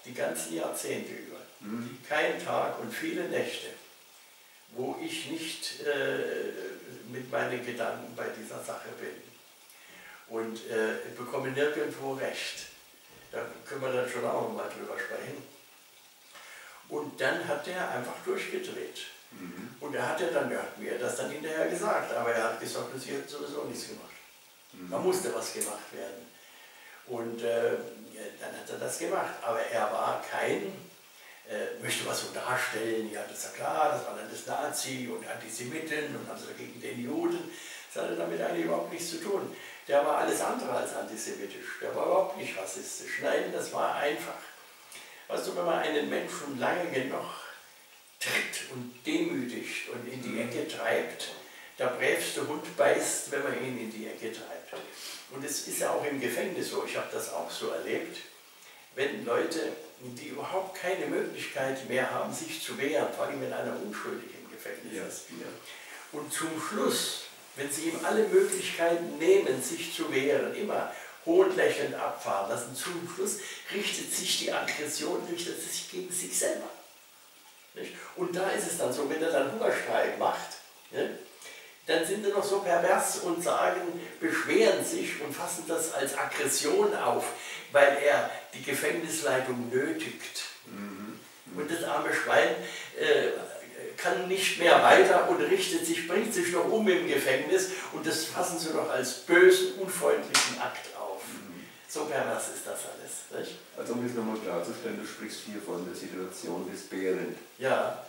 die ganzen Jahrzehnte über, kein Tag und viele Nächte, wo ich nicht mit meinen Gedanken bei dieser Sache bin. Und bekomme nirgendwo recht. Da können wir dann schon auch mal drüber sprechen. Und dann hat der einfach durchgedreht. Und er hat ja dann, er hat mir das dann hinterher gesagt, aber er hat gesagt, sie hat sowieso nichts gemacht. Da musste was gemacht werden. Und dann hat er das gemacht. Aber er war kein, möchte was so darstellen, ja, das ist ja klar, das war dann das Nazi und Antisemiten und also gegen den Juden. Das hatte damit eigentlich überhaupt nichts zu tun. Der war alles andere als antisemitisch, der war überhaupt nicht rassistisch. Nein, das war einfach. Weißt du, wenn man einen Menschen lange genug tritt und demütigt und in die Ecke treibt, der brävste Hund beißt, wenn man ihn in die Ecke treibt. Und es ist ja auch im Gefängnis so, ich habe das auch so erlebt, wenn Leute, die überhaupt keine Möglichkeit mehr haben, sich zu wehren, vor allem wenn einer unschuldig im Gefängnis ist. Und zum Schluss, wenn sie ihm alle Möglichkeiten nehmen, sich zu wehren, immer hohnlächelnd abfahren lassen, zum Schluss richtet sich die Aggression, richtet sich gegen sich selber. Nicht? Und da ist es dann so, wenn er dann Hungerstreik macht, ne, dann sind sie noch so pervers und sagen, beschweren sich und fassen das als Aggression auf, weil er die Gefängnisleitung nötigt. Und das arme Schwein kann nicht mehr weiter und richtet sich, bringt sich noch um im Gefängnis und das fassen sie noch als bösen, unfreundlichen Akt auf. So pervers ist das alles. Nicht? Also um es nochmal klarzustellen, du sprichst hier von der Situation des Behrendt. Ja.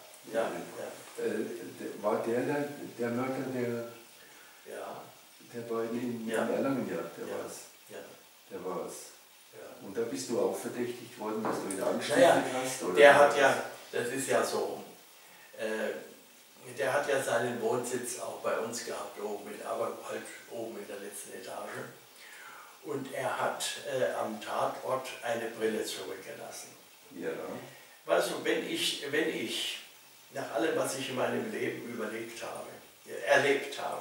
War der Mörder der beiden in Erlangen? Ja, der war es. Und da bist du auch verdächtigt worden, dass du ihn angeschnitten hast? Oder der hat ja, das ist ja so, der hat ja seinen Wohnsitz auch bei uns gehabt, aber halt oben in der letzten Etage. Und er hat am Tatort eine Brille zurückgelassen. Ja. Weißt du, wenn ich nach allem, was ich in meinem Leben erlebt habe,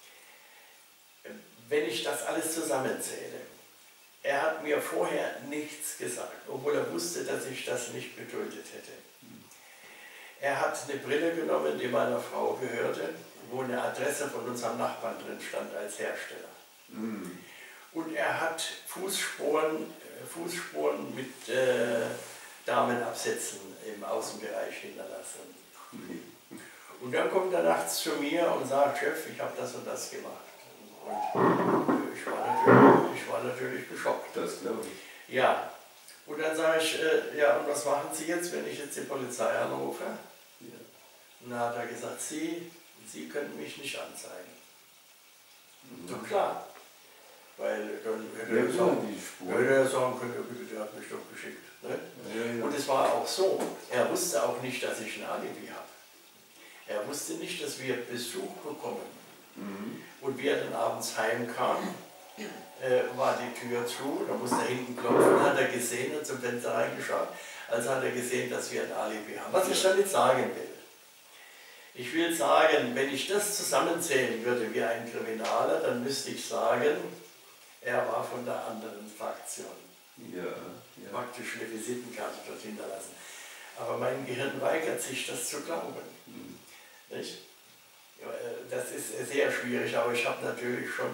wenn ich das alles zusammenzähle, er hat mir vorher nichts gesagt, obwohl er wusste, dass ich das nicht geduldet hätte. Er hat eine Brille genommen, die meiner Frau gehörte, wo eine Adresse von unserem Nachbarn drin stand als Hersteller. Und er hat Fußspuren mit Damenabsätzen im Außenbereich hinterlassen. Und dann kommt er nachts zu mir und sagt, Chef, ich habe das und das gemacht. Und ich war natürlich geschockt. Das glaube ich. Ja. Und dann sage ich, ja, und was machen Sie jetzt, wenn ich jetzt die Polizei anrufe? Ja. Und dann hat er gesagt, Sie können mich nicht anzeigen. Doch klar. Weil dann hätte er sagen können, der hat mich doch geschickt. Ne? Und es war auch so, er wusste auch nicht, dass ich ein Alibi habe. Er wusste nicht, dass wir Besuch bekommen. Und wie er dann abends heimkam, war die Tür zu, da musste er hinten klopfen, hat er gesehen, hat zum Fenster reingeschaut, also hat er gesehen, dass wir ein Alibi haben. Was ich damit sagen will, ich will sagen, wenn ich das zusammenzählen würde wie ein Kriminaler, dann müsste ich sagen, er war von der anderen Fraktion. Praktisch eine Visitenkarte dort hinterlassen. Aber mein Gehirn weigert sich, das zu glauben. Nicht? Das ist sehr schwierig, aber ich habe natürlich schon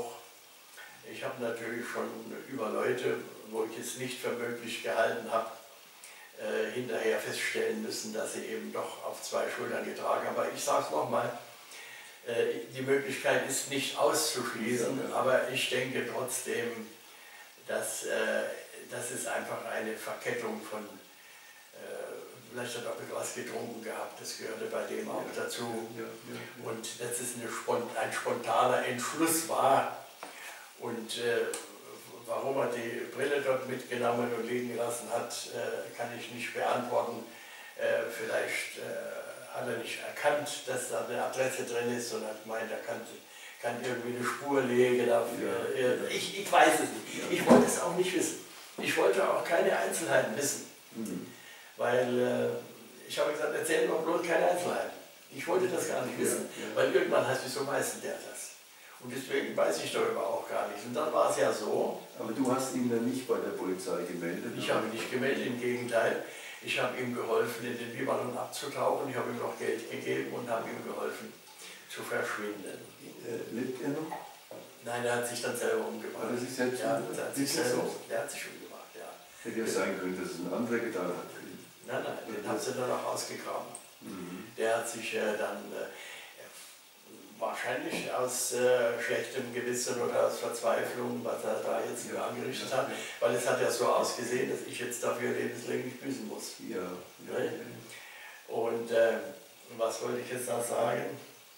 über Leute, wo ich es nicht für möglich gehalten habe, hinterher feststellen müssen, dass sie eben doch auf zwei Schultern getragen haben. Aber ich sage es nochmal, die Möglichkeit ist nicht auszuschließen, aber ich denke trotzdem, dass das ist einfach eine Verkettung von, vielleicht hat er auch etwas getrunken gehabt, das gehörte bei dem auch dazu. Und dass es ein spontaner Entschluss war. Und warum er die Brille dort mitgenommen und liegen gelassen hat, kann ich nicht beantworten. Vielleicht hat er nicht erkannt, dass da eine Adresse drin ist und hat gemeint, er kann irgendwie eine Spur legen. Ich weiß es nicht. Ich wollte es auch nicht wissen. Ich wollte auch keine Einzelheiten wissen. Weil ich habe gesagt, erzähl doch bloß keine Einzelheiten. Ich wollte das gar nicht wissen, weil irgendwann heißt es, wieso weiß denn der das? Und deswegen weiß ich darüber auch gar nichts. Und dann war es ja so. Aber du hast ihn dann nicht bei der Polizei gemeldet? Ich habe ihn nicht gemeldet, im Gegenteil. Ich habe ihm geholfen, in den Libanon abzutauchen. Ich habe ihm noch Geld gegeben und habe ihm geholfen, zu verschwinden. Lebt er noch? Nein, er hat sich dann selber umgebracht. Hat er sich selbst umgebracht? Der hat sich umgebracht, ja. Hätte ja sein können, dass es ein anderer getan hat. Nein, den hat sie dann auch ausgegraben. Der hat sich dann wahrscheinlich aus schlechtem Gewissen oder aus Verzweiflung, was er da jetzt angerichtet hat, weil es hat ja so ausgesehen, dass ich jetzt dafür lebenslänglich büßen muss. Und was wollte ich jetzt da sagen?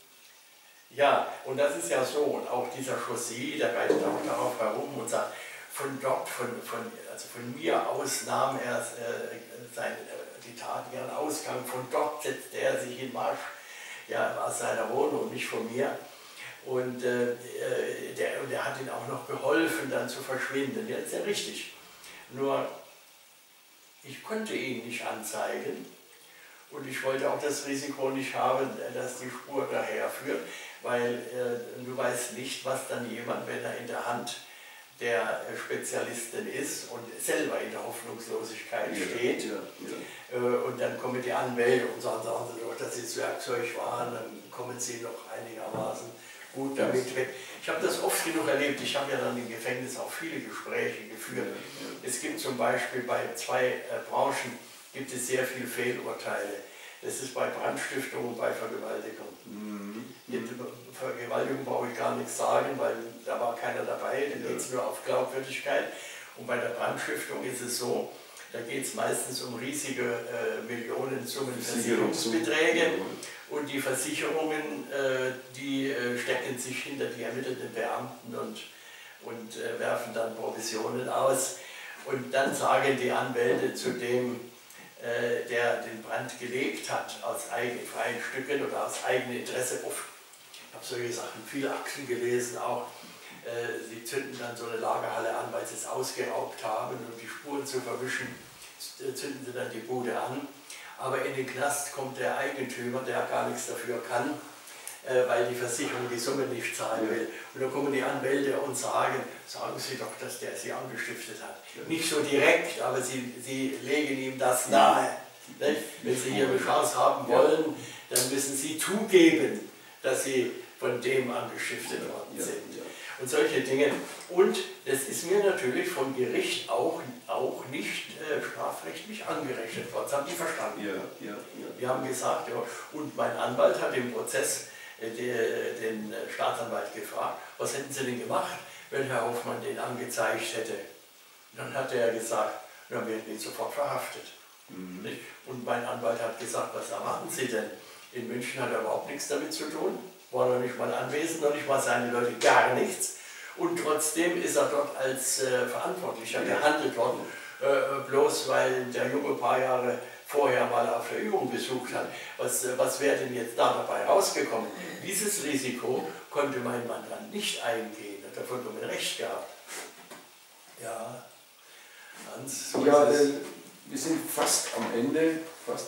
Ja, und das ist ja so, und auch dieser Chaussee, der reitet auch darauf herum und sagt, von dort, also von mir aus nahm er die Tat ihren Ausgang, von dort setzte er sich in Marsch, ja, aus seiner Wohnung, nicht von mir. Und der hat ihm auch noch geholfen, dann zu verschwinden. Ja, das ist ja richtig. Nur, ich konnte ihn nicht anzeigen und ich wollte auch das Risiko nicht haben, dass die Spur daherführt, weil du weißt nicht, was dann jemand, wenn er in der Hand der Spezialistin ist und selber in der Hoffnungslosigkeit steht. Und dann kommen die Anwälte und sagen sie doch, dass sie das Werkzeug waren, dann kommen sie noch einigermaßen gut damit weg. Ich habe das oft genug erlebt, ich habe ja dann im Gefängnis auch viele Gespräche geführt. Es gibt zum Beispiel bei 2 Branchen gibt es sehr viele Fehlurteile. Das ist bei Brandstiftung und bei Vergewaltigung. Vergewaltigung brauche ich gar nichts sagen, weil da war keiner dabei, da geht es nur auf Glaubwürdigkeit. Und bei der Brandstiftung ist es so, da geht es meistens um riesige Millionensummen Versicherungsbeträge und die Versicherungen, die stecken sich hinter die ermittelnden Beamten und werfen dann Provisionen aus. Und dann sagen die Anwälte zu dem, der den Brand gelegt hat, aus freien Stücken oder aus eigenem Interesse, oft, ich habe solche Sachen, viele Akten gelesen auch, sie zünden dann so eine Lagerhalle an, weil sie es ausgeraubt haben, um die Spuren zu verwischen, zünden sie dann die Bude an. Aber in den Knast kommt der Eigentümer, der gar nichts dafür kann, weil die Versicherung die Summe nicht zahlen will. Und dann kommen die Anwälte und sagen Sie doch, dass der sie angestiftet hat. Nicht so direkt, aber sie legen ihm das nahe. Wenn Sie hier eine Chance haben wollen, dann müssen Sie zugeben, dass Sie von dem angestiftet worden sind. Und solche Dinge. Und das ist mir natürlich vom Gericht auch nicht strafrechtlich angerechnet worden. Das haben die verstanden. Wir haben gesagt, und mein Anwalt hat im Prozess den Staatsanwalt gefragt, was hätten Sie denn gemacht, wenn Herr Hoffmann den angezeigt hätte? Dann hat er gesagt, wir hätten ihn sofort verhaftet. Und mein Anwalt hat gesagt, was erwarten Sie denn? In München hat er überhaupt nichts damit zu tun, war noch nicht mal anwesend, noch nicht mal seine Leute, gar nichts. Und trotzdem ist er dort als Verantwortlicher gehandelt worden, bloß weil der Junge ein paar Jahre vorher mal auf der Übung besucht hat. Was wäre denn jetzt da dabei rausgekommen? Dieses Risiko konnte mein Mandant nicht eingehen, hat er vollkommen recht gehabt. Ja, Hans, so wir sind fast am Ende,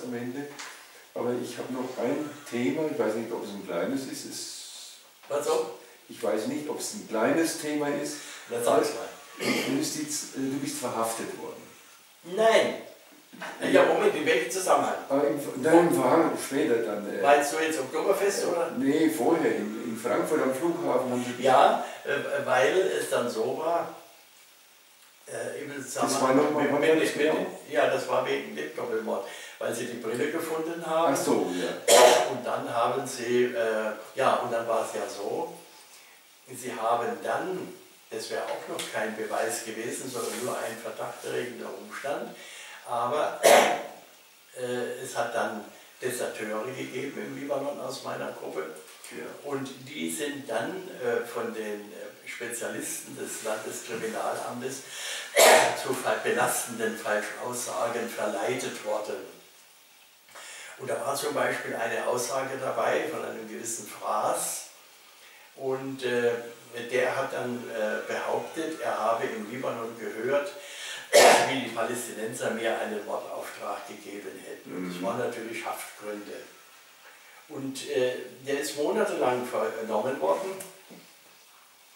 aber ich habe noch ein Thema, ich weiß nicht, ob es ein kleines ist. Was so? Ich weiß nicht, ob es ein kleines Thema ist. Dann sag's mal. Du bist verhaftet worden. Nein. Ja, Moment, in welchem Zusammenhang? Nein, im Verhang später dann. Meinst du jetzt Oktoberfest, oder? Nee, vorher, in Frankfurt am Flughafen haben sie... Ja, weil es dann so war, im Zusammenhang das war wegen dem Doppelmord, weil sie die Brille gefunden haben. Ach so, ja. Und dann haben sie, und dann war es ja so, sie haben dann, das wäre auch noch kein Beweis gewesen, sondern nur ein verdachterregender Umstand, aber es hat dann Deserteure gegeben im Libanon aus meiner Gruppe und die sind dann von den Spezialisten des Landeskriminalamtes zu belastenden falschen Aussagen verleitet worden. Und da war zum Beispiel eine Aussage dabei von einem gewissen Fraß, und der hat dann behauptet, er habe im Libanon gehört, wie die Palästinenser mir einen Mordauftrag gegeben hätten. Und das waren natürlich Haftgründe. Und der ist monatelang vernommen worden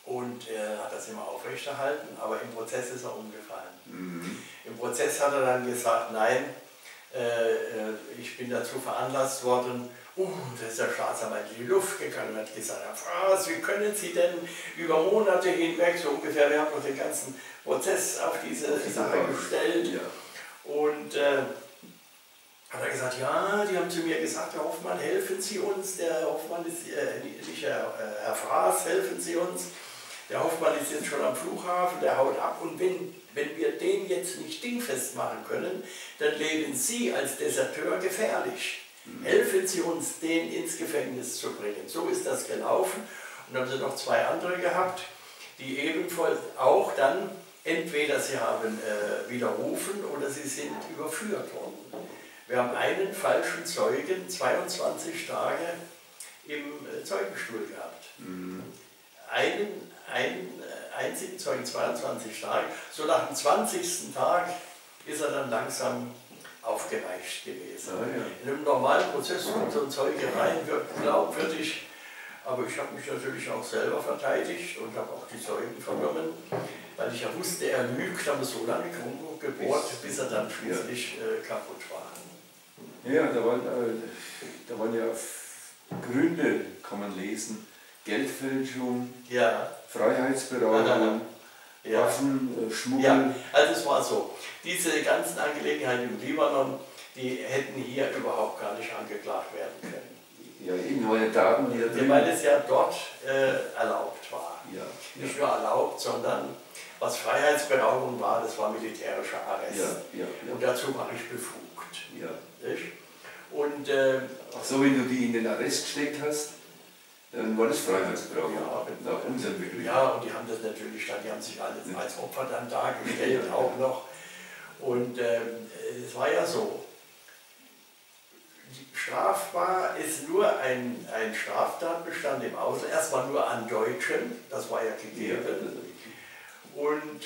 und hat das immer aufrechterhalten, aber im Prozess ist er umgefallen. Im Prozess hat er dann gesagt, nein, ich bin dazu veranlasst worden, da ist der Staatsanwalt in die Luft gegangen und hat gesagt, Herr Fraß, wie können Sie denn über Monate hinweg, so ungefähr, wir haben doch den ganzen Prozess auf diese Sache gestellt. Ja. Und hat er gesagt, ja, die haben zu mir gesagt, Herr Hoffmann, helfen Sie uns, der Herr Hoffmann ist, nicht Herr Fraß, helfen Sie uns, der Hoffmann ist jetzt schon am Flughafen, der haut ab und wenn wir den jetzt nicht dingfest machen können, dann leben Sie als Deserteur gefährlich. Helfen Sie uns, den ins Gefängnis zu bringen. So ist das gelaufen. Und dann haben sie noch 2 andere gehabt, die ebenfalls auch dann, entweder sie haben widerrufen oder sie sind überführt worden. Wir haben einen falschen Zeugen 22 Tage im Zeugenstuhl gehabt. Einen einzigen Zeugen 22 Tage. So nach dem 20. Tag ist er dann langsam aufgeweicht gewesen. Ja. In einem normalen Prozess kommt so ein Zeuge rein, wirkt glaubwürdig, aber ich habe mich natürlich auch selber verteidigt und habe auch die Zeugen vernommen, weil ich ja wusste, er lügt, haben wir so lange gebohrt, bis er dann schließlich kaputt war. Ja, da waren ja Gründe, kann man lesen, Geldfälschung, Freiheitsberaubung, Waffenschmuggel. Ja, also es war so, diese ganzen Angelegenheiten im Libanon, die hätten hier überhaupt gar nicht angeklagt werden können. Ja, eben, weil Daten hier drin. Weil es ja dort erlaubt war. Nicht nur erlaubt, sondern was Freiheitsberaubung war, das war militärischer Arrest. Und dazu war ich befugt. Und, ach so, wenn du die in den Arrest gesteckt hast, dann war das Freiheitsberaubung, nach unserem Begriff. Ja, und die haben das natürlich dann, die haben sich alle als Opfer dann dargestellt auch noch. Und es war ja so, strafbar ist nur ein Straftatbestand im Ausland, erstmal nur an Deutschen, das war ja gegeben. Und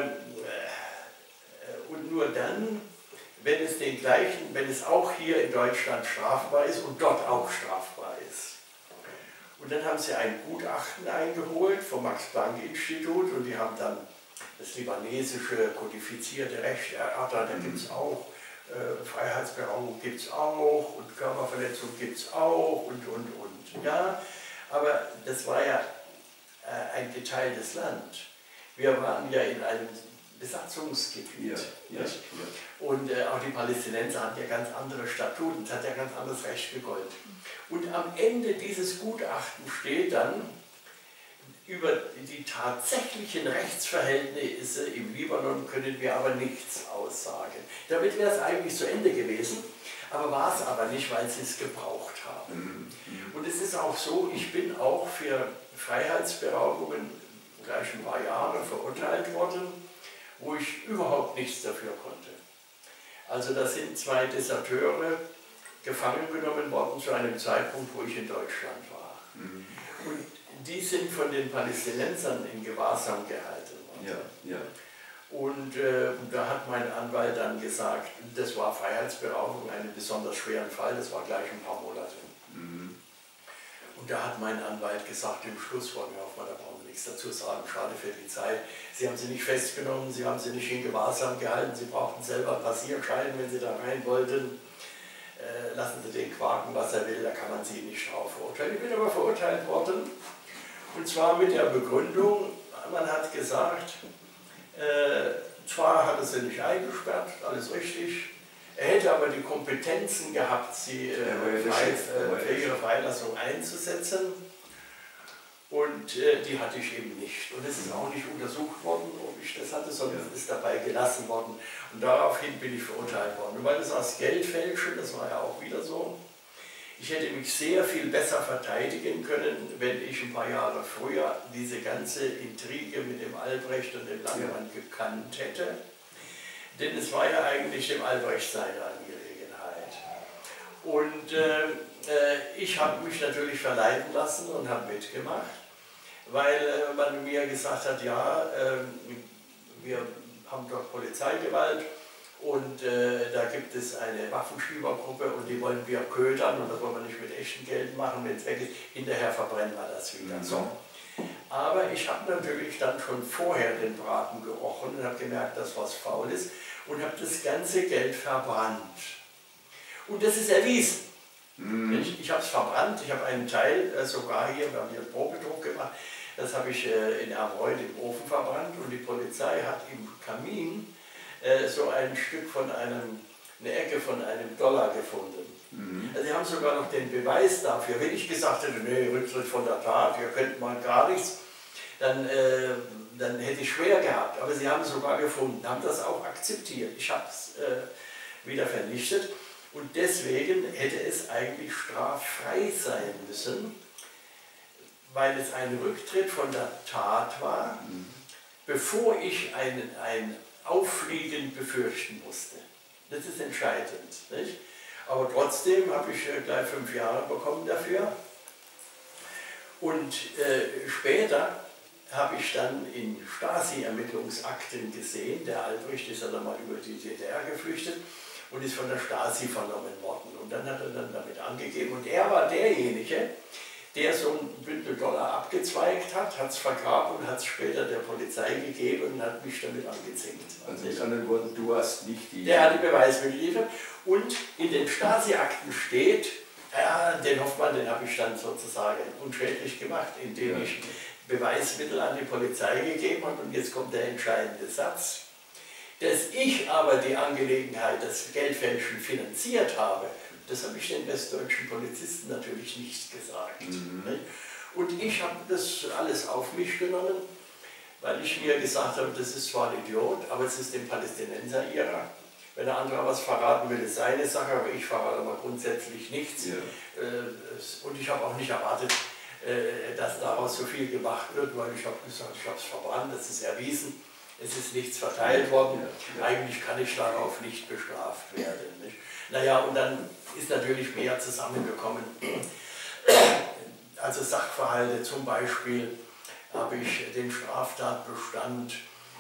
nur dann, wenn es auch hier in Deutschland strafbar ist und dort auch strafbar ist. Und dann haben sie ein Gutachten eingeholt vom Max-Planck-Institut und die haben dann das libanesische kodifizierte Recht erörtert, da gibt es auch, Freiheitsberaubung gibt es auch und Körperverletzung gibt es auch und. Ja, aber das war ja ein geteiltes Land. Wir waren ja in einem Besatzungsgebiet. Und auch die Palästinenser hatten ja ganz andere Statuten, es hat ja ganz anderes Recht gegolten. Und am Ende dieses Gutachtens steht dann, über die tatsächlichen Rechtsverhältnisse im Libanon können wir aber nichts aussagen. Damit wäre es eigentlich zu Ende gewesen, aber war es aber nicht, weil sie es gebraucht haben. Und es ist auch so, ich bin auch für Freiheitsberaubungen gleich ein paar Jahre verurteilt worden, wo ich überhaupt nichts dafür konnte. Also da sind 2 Deserteure gefangen genommen worden zu einem Zeitpunkt, wo ich in Deutschland war. Und die sind von den Palästinensern in Gewahrsam gehalten worden. Und da hat mein Anwalt dann gesagt, das war Freiheitsberaubung, einen besonders schweren Fall, das war gleich ein paar Monate. Und da hat mein Anwalt gesagt, im Schlusswort, Herr Hoffmann, da brauchen Sie nichts dazu sagen, schade für die Zeit. Sie haben sie nicht festgenommen, Sie haben sie nicht in Gewahrsam gehalten, Sie brauchten selber einen Passierschein, wenn Sie da rein wollten. Lassen Sie den quaken, was er will, da kann man Sie nicht drauf verurteilen. Ich bin aber verurteilt worden, und zwar mit der Begründung, man hat gesagt, zwar hat er sie nicht eingesperrt, alles richtig, er hätte aber die Kompetenzen gehabt, sie für ihre Freilassung einzusetzen, und die hatte ich eben nicht. Und es ist auch nicht untersucht worden, ob ich das hatte, sondern es ist dabei gelassen worden. Und daraufhin bin ich verurteilt worden. Und weil das als Geldfälschen, das war ja auch wieder so, ich hätte mich sehr viel besser verteidigen können, wenn ich ein paar Jahre früher diese ganze Intrige mit dem Albrecht und dem Langemann gekannt hätte. Denn es war ja eigentlich dem Albrecht seine Angelegenheit. Und ich habe mich natürlich verleiten lassen und habe mitgemacht, weil man mir gesagt hat, ja, wir haben dort Polizeigewalt und da gibt es eine Waffenschiebergruppe und die wollen wir ködern und das wollen wir nicht mit echtem Geld machen, wenn es weg ist, hinterher verbrennen wir das wieder. So. Aber ich habe natürlich dann schon vorher den Braten gerochen und habe gemerkt, dass was faul ist und habe das ganze Geld verbrannt. Und das ist erwiesen. Ich habe es verbrannt, ich habe einen Teil sogar hier, wir haben hier einen Probedruck gemacht, das habe ich in Ermreuth im Ofen verbrannt und die Polizei hat im Kamin so ein Stück von eine Ecke von einem Dollar gefunden. Also sie haben sogar noch den Beweis dafür. Wenn ich gesagt hätte, nee, Rücktritt von der Tat, ihr könnt mal gar nichts, dann hätte ich schwer gehabt. Aber sie haben es sogar gefunden, haben das auch akzeptiert. Ich habe es wieder vernichtet und deswegen hätte es eigentlich straffrei sein müssen, weil es ein Rücktritt von der Tat war, bevor ich ein Auffliegen befürchten musste. Das ist entscheidend. Nicht? Aber trotzdem habe ich gleich 5 Jahre bekommen dafür. Und später habe ich dann in Stasi-Ermittlungsakten gesehen, der Albrecht ist ja dann mal über die DDR geflüchtet und ist von der Stasi vernommen worden. Und dann hat er dann damit angegeben und er war derjenige, der so ein Bündel Dollar abgezweigt hat, hat es vergraben und hat es später der Polizei gegeben und hat mich damit angezinkt. Also mit anderen Worten, du hast nicht die... Der hat die Beweise geliefert und in den Stasi-Akten steht, ja, den Hoffmann, den habe ich dann sozusagen unschädlich gemacht, indem ich Beweismittel an die Polizei gegeben habe. Und jetzt kommt der entscheidende Satz, dass ich aber die Angelegenheit, das Geldfälschen finanziert habe, das habe ich den westdeutschen Polizisten natürlich nicht gesagt. Und ich habe das alles auf mich genommen, weil ich mir gesagt habe, das ist zwar ein Idiot, aber es ist dem Palästinenser ihrer. Wenn der andere was verraten will, ist seine Sache, aber ich verrate mal grundsätzlich nichts. Ja. Und ich habe auch nicht erwartet, dass daraus so viel gemacht wird, weil ich habe gesagt, ich habe es verbrannt, das ist erwiesen, es ist nichts verteilt worden. Eigentlich kann ich darauf nicht bestraft werden. Nicht? Naja, und dann ist natürlich mehr zusammengekommen. Also Sachverhalte, zum Beispiel habe ich den Straftatbestand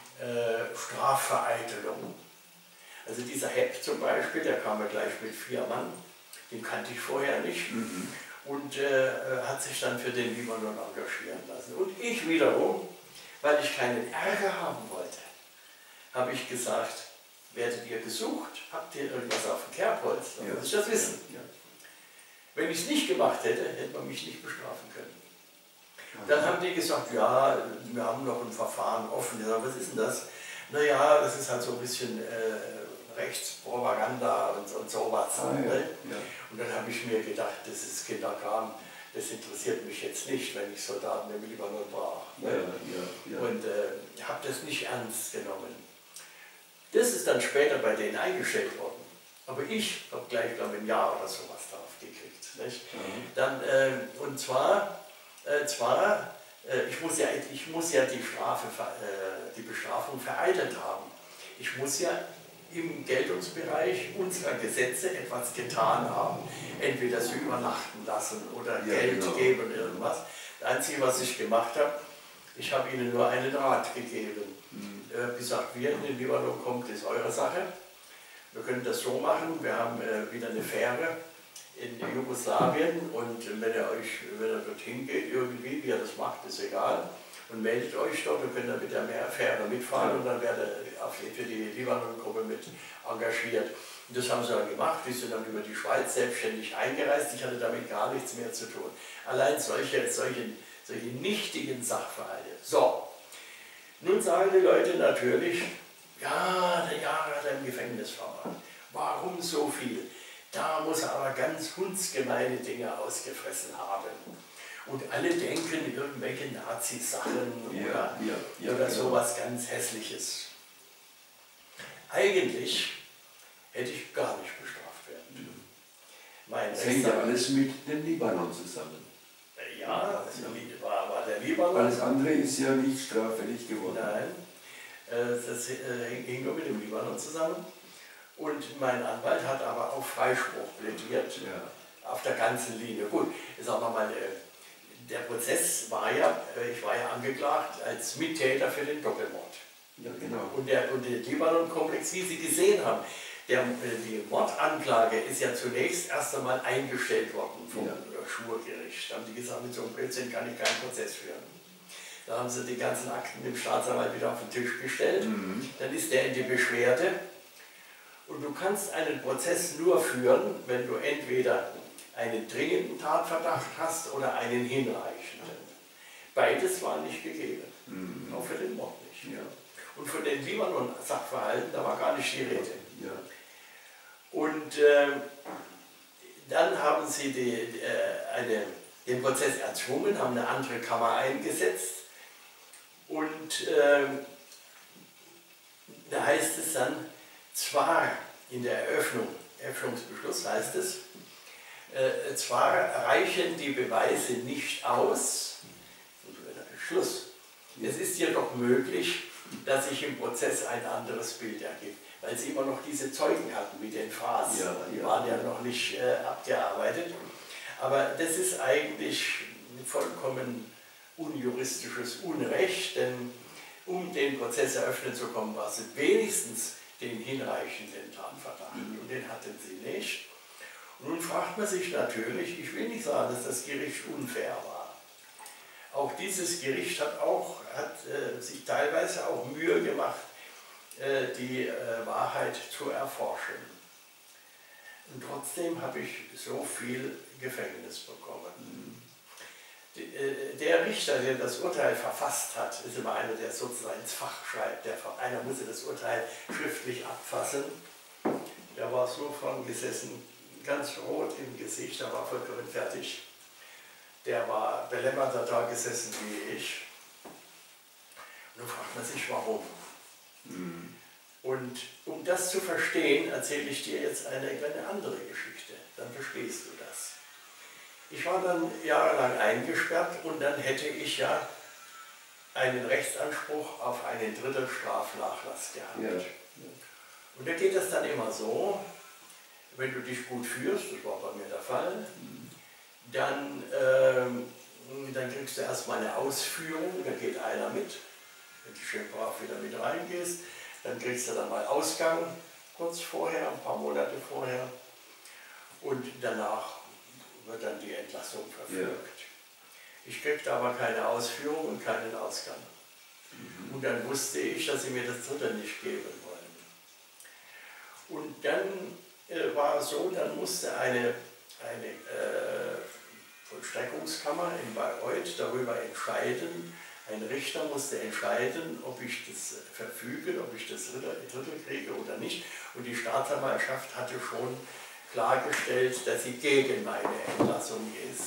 Strafvereitelung. Also dieser Hepp zum Beispiel, der kam ja gleich mit 4 Mann, den kannte ich vorher nicht und hat sich dann für den Libanon engagieren lassen. Und ich wiederum, weil ich keinen Ärger haben wollte, habe ich gesagt, werdet ihr gesucht? Habt ihr irgendwas auf dem Kerbholz? Dann muss ich das wissen. Wenn ich es nicht gemacht hätte, hätte man mich nicht bestrafen können. Dann haben die gesagt, ja, wir haben noch ein Verfahren offen. Ich sage, was ist denn das? Naja, das ist halt so ein bisschen Rechtspropaganda und sowas. Und dann habe ich mir gedacht, das ist Kinderkram, das interessiert mich jetzt nicht, wenn ich Soldaten im Libanon brauche. Und habe das nicht ernst genommen. Das ist dann später bei denen eingestellt worden. Aber ich habe gleich, glaube ich, ein Jahr oder sowas drauf gekriegt. Nicht? Dann, und zwar, ich muss ja die Bestrafung vereitelt haben. Ich muss ja im Geltungsbereich unserer Gesetze etwas getan haben. Entweder sie übernachten lassen oder Geld geben oder irgendwas. Das Einzige, was ich gemacht habe, ich habe ihnen nur einen Rat gegeben. Gesagt, wie ihr in den Libanon kommt, ist eure Sache. Wir können das so machen, wir haben wieder eine Fähre in Jugoslawien und wenn ihr dorthin geht, irgendwie, wie ihr das macht, ist egal. Und meldet euch dort und könnt dann mit der Fähre mitfahren und dann werdet ihr für die Libanon-Gruppe mit engagiert. Und das haben sie dann gemacht, die sind dann über die Schweiz selbstständig eingereist. Ich hatte damit gar nichts mehr zu tun. Allein solche nichtigen Sachverhalte. So, nun sagen die Leute natürlich, ja, der Jahre hat er im Gefängnis verbracht. Warum so viel? Da muss er aber ganz hundsgemeine Dinge ausgefressen haben. Und alle denken irgendwelche Nazi-Sachen oder sowas ganz Hässliches. Eigentlich hätte ich gar nicht bestraft werden. Das hängt ja alles mit dem Libanon zusammen. Ja, war der Libanon. Alles andere ist ja nicht straffällig geworden. Nein, das hing nur mit dem Libanon zusammen. Und mein Anwalt hat aber auf Freispruch plädiert, auf der ganzen Linie. Gut, sagen wir mal, der Prozess war ja, ich war ja angeklagt als Mittäter für den Doppelmord. Ja, genau. Und der Libanon-Komplex, wie Sie gesehen haben, die Mordanklage ist ja zunächst erst einmal eingestellt worden vom Schwurgericht. Da haben die gesagt, mit so einem Blödsinn kann ich keinen Prozess führen. Da haben sie die ganzen Akten dem Staatsanwalt wieder auf den Tisch gestellt. Dann ist der in die Beschwerde. Und du kannst einen Prozess nur führen, wenn du entweder einen dringenden Tatverdacht hast oder einen hinreichenden. Beides war nicht gegeben. Auch für den Mord nicht. Ja. Und von den Libanon-Sachverhalten, da war gar nicht die Rede. Ja. Und dann haben sie den Prozess erzwungen, haben eine andere Kammer eingesetzt. Und da heißt es dann, zwar in der Eröffnungsbeschluss heißt es, zwar reichen die Beweise nicht aus, Schluss. Es ist jedoch möglich, dass sich im Prozess ein anderes Bild ergibt, weil sie immer noch diese Zeugen hatten mit den Phrasen, die waren ja noch nicht abgearbeitet. Aber das ist eigentlich vollkommen unjuristisches Unrecht, denn um den Prozess eröffnen zu kommen, war es wenigstens den hinreichenden Tatverdacht und den hatten sie nicht. Und nun fragt man sich natürlich, ich will nicht sagen, dass das Gericht unfair war. Auch dieses Gericht hat sich teilweise auch Mühe gemacht, die Wahrheit zu erforschen. Und trotzdem habe ich so viel Gefängnis bekommen. Der Richter, der das Urteil verfasst hat, ist immer einer, der sozusagen ins Fach schreibt. Einer musste das Urteil schriftlich abfassen. Der war so von gesessen, ganz rot im Gesicht, der war vollkommen fertig. Der war belämmerter da gesessen wie ich. Und dann fragt man sich, warum. Und um das zu verstehen, erzähle ich dir jetzt eine andere Geschichte. Dann verstehst du das. Ich war dann jahrelang eingesperrt und dann hätte ich ja einen Rechtsanspruch auf einen Drittel Strafnachlass gehabt. Ja. Und da geht das dann immer so, wenn du dich gut führst, das war bei mir der Fall, dann kriegst du erstmal eine Ausführung, da geht einer mit, wenn du schön brav wieder mit reingehst, dann kriegst du dann mal Ausgang, kurz vorher, ein paar Monate vorher, und danach wird dann die Entlassung verfügt. Ja. Ich kriegte aber keine Ausführung und keinen Ausgang. Und dann wusste ich, dass sie mir das Drittel nicht geben wollen. Und dann war es so, dann musste eine Vollstreckungskammer in Bayreuth darüber entscheiden, ein Richter musste entscheiden, ob ich das verfüge, ob ich das Drittel kriege oder nicht. Und die Staatsanwaltschaft hatte schon klargestellt, dass sie gegen meine Entlassung ist.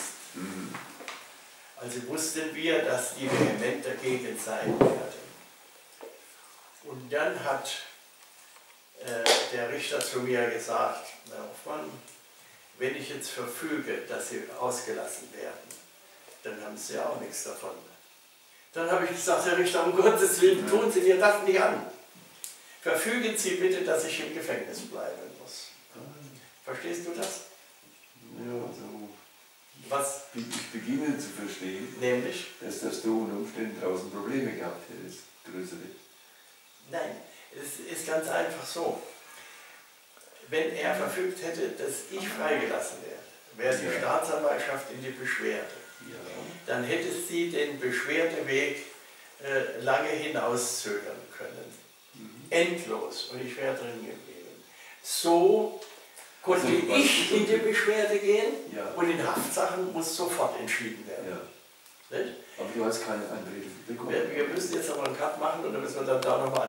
Also wussten wir, dass die vehement dagegen sein werden. Und dann hat der Richter zu mir gesagt, Herr Hoffmann, wenn ich jetzt verfüge, dass Sie ausgelassen werden, dann haben Sie ja auch nichts davon. Dann habe ich gesagt, Herr Richter, um Gottes Willen, tun Sie mir das nicht an. Verfügen Sie bitte, dass ich im Gefängnis bleiben muss. Verstehst du das? Ja, also was? Ich beginne zu verstehen, nämlich, dass du unter Umständen draußen Probleme gehabt hättest, größere. Nein, es ist ganz einfach so. Wenn er verfügt hätte, dass ich freigelassen werde, wäre die Staatsanwaltschaft in die Beschwerde. Ja. Dann hätte sie den Beschwerdeweg lange hinauszögern können. Endlos. Und ich wäre drin geblieben. So konnte ich in die Beschwerde gehen und in Haftsachen muss sofort entschieden werden. Ja. Aber du hast keine Anrede bekommen. Wir müssen jetzt aber einen Cut machen und dann müssen wir dann da nochmal